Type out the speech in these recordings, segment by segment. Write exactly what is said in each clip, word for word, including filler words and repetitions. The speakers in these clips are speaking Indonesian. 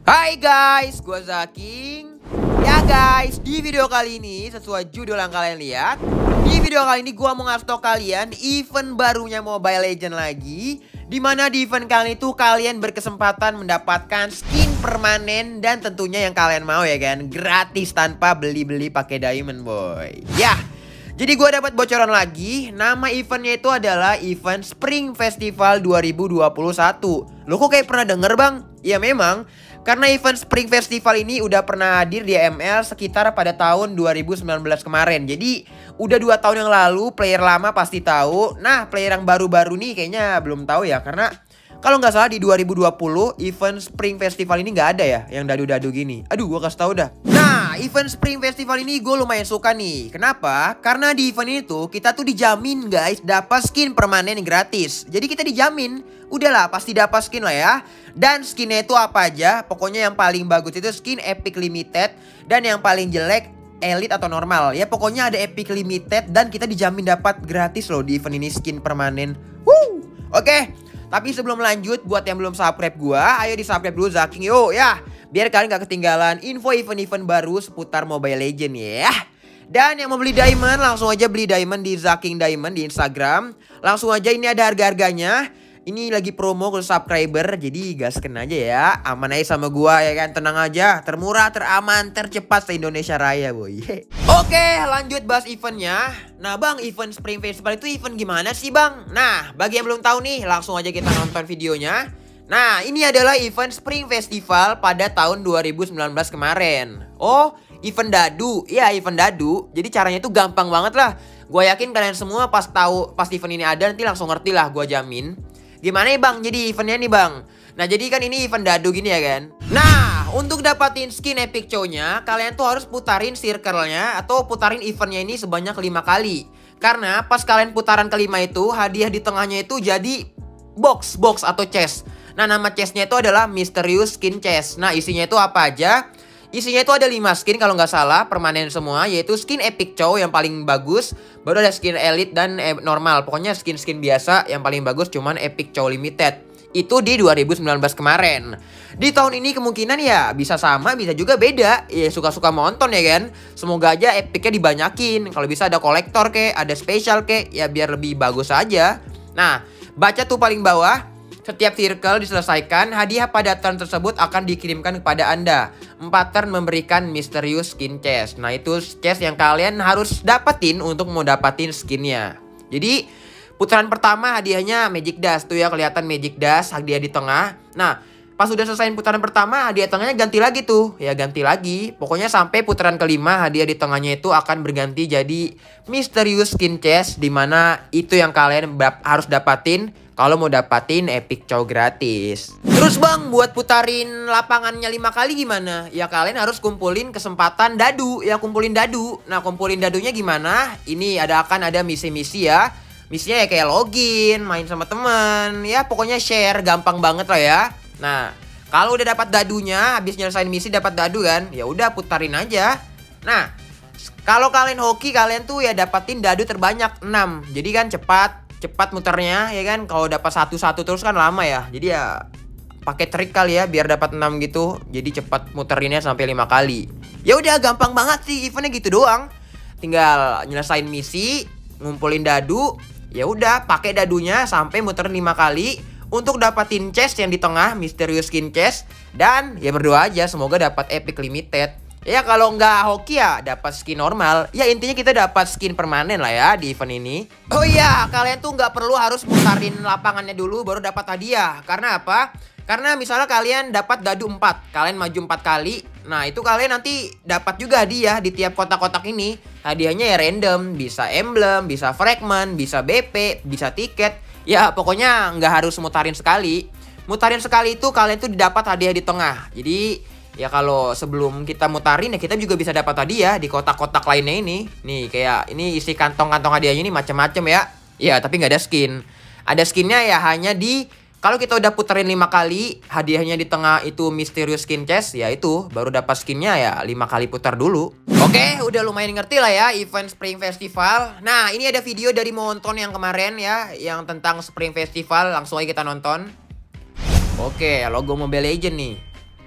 Hai guys, gua Zaking. Ya guys, di video kali ini sesuai judul yang kalian lihat, di video kali ini gua mau ngasih tau kalian event barunya Mobile Legends lagi, dimana di event kali itu kalian berkesempatan mendapatkan skin permanen dan tentunya yang kalian mau ya kan, gratis tanpa beli-beli pakai diamond boy. Ya. Jadi gue dapat bocoran lagi. Nama eventnya itu adalah event Spring Festival dua ribu dua puluh satu. Lo kok kayak pernah denger bang? Ya memang, karena event Spring Festival ini udah pernah hadir di M L sekitar pada tahun dua ribu sembilan belas kemarin. Jadi udah dua tahun yang lalu, player lama pasti tahu. Nah, player yang baru-baru nih kayaknya belum tahu ya. Karena kalau nggak salah di dua ribu dua puluh event Spring Festival ini nggak ada ya yang dadu-dadu gini. Aduh, gue kasih tau dah. Nah, event Spring Festival ini gue lumayan suka nih. Kenapa? Karena di event ini tuh kita tuh dijamin guys dapat skin permanen gratis. Jadi kita dijamin, udahlah pasti dapat skin lah ya. Dan skinnya itu apa aja? Pokoknya yang paling bagus itu skin Epic Limited dan yang paling jelek Elite atau normal. Ya pokoknya ada Epic Limited dan kita dijamin dapat gratis loh di event ini skin permanen. Woo! Oke. Tapi sebelum lanjut, buat yang belum subscribe gua, ayo di subscribe dulu Zaking yuk ya. Biar kalian gak ketinggalan info event-event baru seputar Mobile Legends ya. Dan yang mau beli diamond, langsung aja beli diamond di Zaking Diamond di Instagram. Langsung aja, ini ada harga-harganya. Ini lagi promo ke subscriber, jadi gasken aja ya. Aman aja sama gua ya kan, tenang aja. Termurah, teraman, tercepat se-Indonesia Raya boy. Oke, lanjut bahas eventnya. Nah bang, event Spring Festival itu event gimana sih bang? Nah, bagi yang belum tahu nih, langsung aja kita nonton videonya. Nah, ini adalah event Spring Festival pada tahun dua ribu sembilan belas kemarin. Oh, event dadu. Iya, event dadu. Jadi caranya itu gampang banget lah. Gua yakin kalian semua pas tahu pas event ini ada nanti langsung ngerti lah, gua jamin. Gimana ya bang jadi eventnya nih bang? Nah jadi kan ini event dadu gini ya kan. Nah untuk dapatin skin Epic Chow-nya, kalian tuh harus putarin circle-nya atau putarin eventnya ini sebanyak lima kali. Karena pas kalian putaran kelima itu, hadiah di tengahnya itu jadi box, box atau chest. Nah nama chestnya itu adalah Mysterious Skin Chest. Nah isinya itu apa aja? Isinya itu ada lima skin kalau nggak salah, permanen semua, yaitu skin Epic Chow yang paling bagus, baru ada skin Elite dan e normal. Pokoknya skin-skin biasa yang paling bagus cuman Epic Chow Limited. Itu di dua ribu sembilan belas kemarin. Di tahun ini kemungkinan ya bisa sama, bisa juga beda. Ya suka-suka monton ya kan. Semoga aja epicnya dibanyakin. Kalau bisa ada kolektor kek, ada special kek, ya biar lebih bagus aja. Nah, baca tuh paling bawah. Setiap circle diselesaikan, hadiah pada turn tersebut akan dikirimkan kepada Anda. Empat turn memberikan Mysterious Skin Chest. Nah itu chest yang kalian harus dapetin untuk mau dapatin skinnya. Jadi putaran pertama hadiahnya Magic Dust. Tuh ya kelihatan Magic Dust, hadiah di tengah. Nah pas udah selesai putaran pertama, hadiah tengahnya ganti lagi tuh. Ya ganti lagi. Pokoknya sampai putaran kelima, hadiah di tengahnya itu akan berganti jadi Mysterious Skin Chest. Dimana itu yang kalian harus dapatin kalau mau dapatin Epic Chow gratis. Terus bang, buat putarin lapangannya lima kali gimana? Ya kalian harus kumpulin kesempatan dadu. Ya kumpulin dadu. Nah kumpulin dadunya gimana? Ini ada akan ada misi-misi ya. Misinya ya kayak login, main sama temen. Ya pokoknya share, gampang banget lah ya. Nah kalau udah dapat dadunya, habis nyelesain misi dapat dadu kan, ya udah putarin aja. Nah kalau kalian hoki, kalian tuh ya dapatin dadu terbanyak enam. Jadi kan cepat. Cepat muternya ya kan. Kalau dapat satu-satu terus kan lama ya. Jadi ya pakai trik kali ya biar dapat enam gitu. Jadi cepat muterinnya sampai lima kali. Ya udah gampang banget sih eventnya gitu doang. Tinggal nyelesain misi, ngumpulin dadu, ya udah pakai dadunya sampai muterin lima kali untuk dapatin chest yang di tengah Mysterious Skin Chest dan ya berdoa aja semoga dapat Epic Limited. Ya kalau nggak hoki ya dapat skin normal. Ya intinya kita dapat skin permanen lah ya di event ini. Oh iya, kalian tuh nggak perlu harus putarin lapangannya dulu baru dapat hadiah. Karena apa? Karena misalnya kalian dapat dadu empat, kalian maju empat kali. Nah itu kalian nanti dapat juga hadiah di tiap kotak-kotak ini. Hadiahnya ya random, bisa emblem, bisa fragment, bisa B P, bisa tiket. Ya pokoknya nggak harus mutarin sekali. Mutarin sekali itu kalian tuh didapat hadiah di tengah. Jadi ya kalau sebelum kita mutarin ya kita juga bisa dapat hadiah di kotak-kotak lainnya ini. Nih kayak ini isi kantong-kantong hadiahnya ini macam-macam ya. Ya tapi nggak ada skin. Ada skinnya ya hanya di kalau kita udah puterin lima kali, hadiahnya di tengah itu Mysterious Skin Chest, ya itu baru dapat skinnya ya lima kali putar dulu. Oke, udah lumayan ngerti lah ya event Spring Festival. Nah ini ada video dari Monton yang kemarin ya, yang tentang Spring Festival. Langsung aja kita nonton. Oke, logo Mobile Legends nih.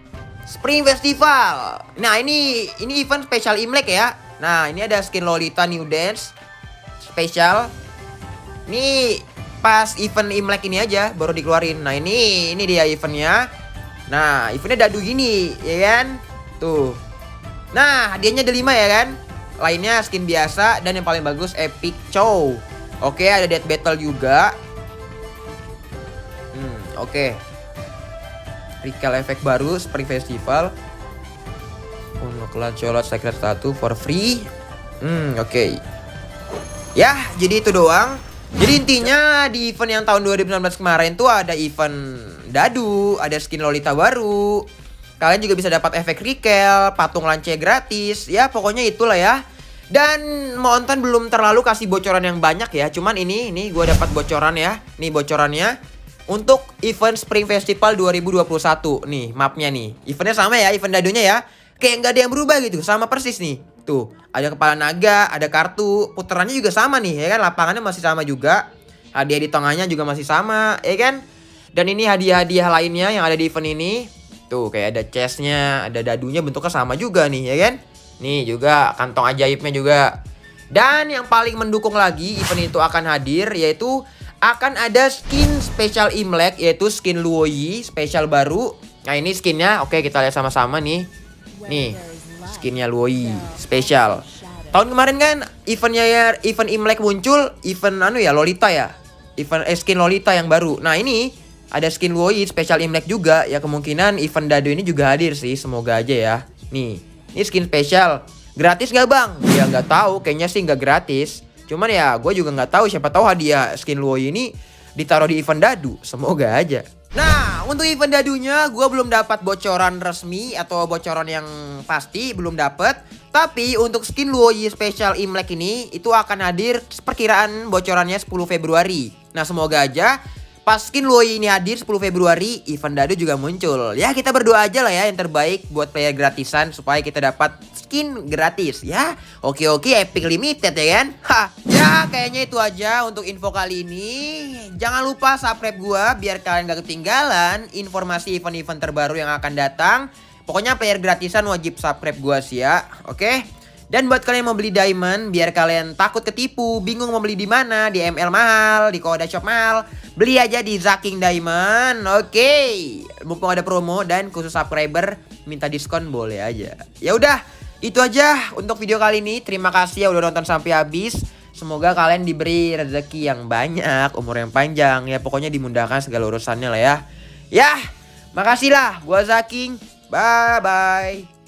Spring Festival. Nah, ini ini event spesial Imlek ya. Nah, ini ada skin Lolita New Dance spesial. Ini pas event Imlek ini aja baru dikeluarin. Nah, ini ini dia eventnya. Nah, eventnya dadu gini, ya kan? Tuh. Nah, hadiahnya ada lima ya kan? Lainnya skin biasa dan yang paling bagus Epic Chow. Oke, ada Death Battle juga. Hmm, oke. Recall efek baru Spring Festival. Untuk Lancelot Secret satu for free. Hmm, oke. Okay. Ya, jadi itu doang. Jadi intinya di event yang tahun dua ribu sembilan belas kemarin tuh ada event dadu, ada skin Lolita baru. Kalian juga bisa dapat efek recall, patung lance gratis. Ya, pokoknya itulah ya. Dan Mountain belum terlalu kasih bocoran yang banyak ya. Cuman ini, ini gue dapat bocoran ya. Nih bocorannya. Untuk event Spring Festival dua ribu dua puluh satu. Nih mapnya nih. Eventnya sama ya, event dadunya ya. Kayak nggak ada yang berubah gitu, sama persis nih. Tuh, ada kepala naga, ada kartu. Puterannya juga sama nih, ya kan. Lapangannya masih sama juga. Hadiah di tengahnya juga masih sama, ya kan. Dan ini hadiah-hadiah lainnya yang ada di event ini. Tuh, kayak ada chestnya, ada dadunya bentuknya sama juga nih, ya kan. Nih juga kantong ajaibnya juga. Dan yang paling mendukung lagi event itu akan hadir, yaitu akan ada skin spesial Imlek, yaitu skin Luoyi spesial baru. Nah, ini skinnya, oke kita lihat sama-sama nih. Nih, skinnya Luoyi spesial. Tahun kemarin kan eventnya ya, event Imlek muncul, event anu ya Lolita ya, event eh, skin Lolita yang baru. Nah, ini ada skin Luoyi spesial Imlek juga. Ya kemungkinan event dadu ini juga hadir sih, semoga aja ya. Nih, ini skin spesial. Gratis gak bang? Ya nggak tahu, kayaknya sih nggak gratis. Cuman ya gue juga nggak tahu, siapa tahu hadiah skin Luoyi ini ditaruh di event dadu. Semoga aja. Nah, untuk event dadunya gue belum dapat bocoran resmi atau bocoran yang pasti, belum dapat. Tapi untuk skin Luoyi spesial Imlek ini itu akan hadir perkiraan bocorannya sepuluh Februari. Nah, semoga aja pas skin Luoyi ini hadir sepuluh Februari, event dadu juga muncul. Ya, kita berdoa aja lah ya yang terbaik buat player gratisan supaya kita dapat skin gratis ya. Oke oke, epic limited ya kan. Hah. Ya kayaknya itu aja untuk info kali ini. Jangan lupa subscribe gua biar kalian gak ketinggalan informasi event-event terbaru yang akan datang. Pokoknya player gratisan wajib subscribe gua sih ya. Oke. Dan buat kalian yang mau beli diamond, biar kalian takut ketipu, bingung mau beli di mana, di M L mahal, di Koda Shop mahal, beli aja di Zaking Diamond. Oke, mumpung ada promo dan khusus subscriber minta diskon boleh aja. Ya udah, itu aja untuk video kali ini. Terima kasih ya udah nonton sampai habis. Semoga kalian diberi rezeki yang banyak, umur yang panjang, ya pokoknya dimudahkan segala urusannya lah ya. Ya, makasih lah, gua Zaking. Bye bye.